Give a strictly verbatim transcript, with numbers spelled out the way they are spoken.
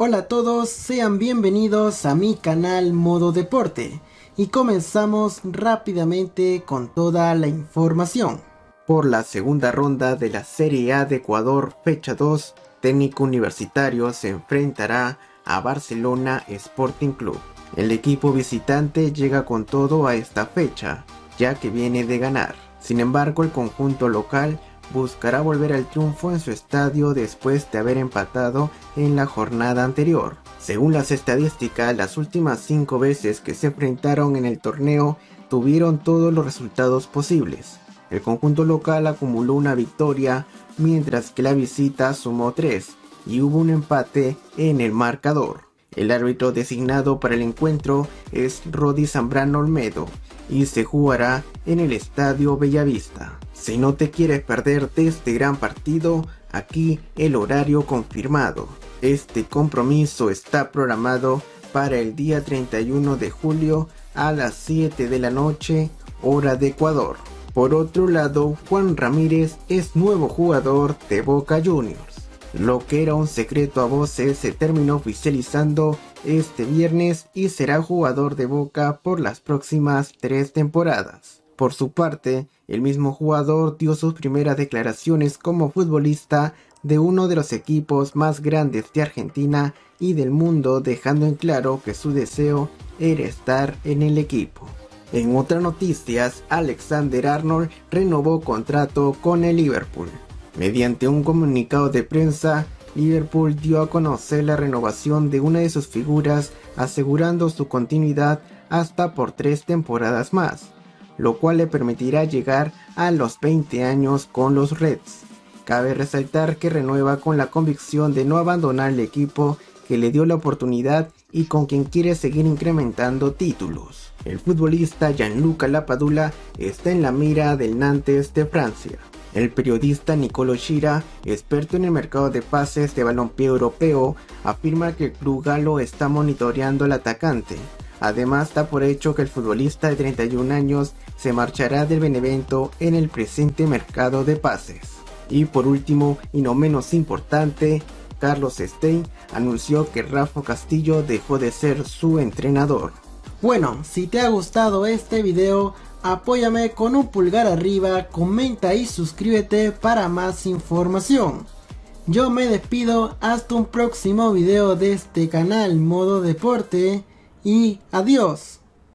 Hola a todos, sean bienvenidos a mi canal Modo Deporte y comenzamos rápidamente con toda la información. Por la segunda ronda de la Serie A de Ecuador fecha dos, Técnico Universitario se enfrentará a Barcelona Sporting Club. El equipo visitante llega con todo a esta fecha, ya que viene de ganar. Sin embargo, el conjunto local buscará volver al triunfo en su estadio después de haber empatado en la jornada anterior. Según las estadísticas, las últimas cinco veces que se enfrentaron en el torneo tuvieron todos los resultados posibles. El conjunto local acumuló una victoria, mientras que la visita sumó tres, y hubo un empate en el marcador. El árbitro designado para el encuentro es Rodi Zambrano Olmedo, y se jugará en el Estadio Bellavista. Si no te quieres perder de este gran partido, aquí el horario confirmado. Este compromiso está programado para el día treinta y uno de julio a las siete de la noche, hora de Ecuador. Por otro lado, Juan Ramírez es nuevo jugador de Boca Juniors. Lo que era un secreto a voces se terminó oficializando este viernes y será jugador de Boca por las próximas tres temporadas. Por su parte, el mismo jugador dio sus primeras declaraciones como futbolista de uno de los equipos más grandes de Argentina y del mundo, dejando en claro que su deseo era estar en el equipo. En otras noticias, Alexander Arnold renovó contrato con el Liverpool. Mediante un comunicado de prensa, Liverpool dio a conocer la renovación de una de sus figuras, asegurando su continuidad hasta por tres temporadas más, lo cual le permitirá llegar a los veinte años con los Reds. Cabe resaltar que renueva con la convicción de no abandonar el equipo que le dio la oportunidad y con quien quiere seguir incrementando títulos. El futbolista Gianluca Lapadula está en la mira del Nantes de Francia. El periodista Nicolo Schira, experto en el mercado de pases de balompié europeo, afirma que el club galo está monitoreando al atacante. Además, da por hecho que el futbolista de treinta y un años se marchará del Benevento en el presente mercado de pases. Y por último, y no menos importante, Carlos Stein anunció que Rafa Castillo dejó de ser su entrenador. Bueno, si te ha gustado este video, apóyame con un pulgar arriba, comenta y suscríbete para más información. Yo me despido hasta un próximo video de este canal Modo Deporte y adiós.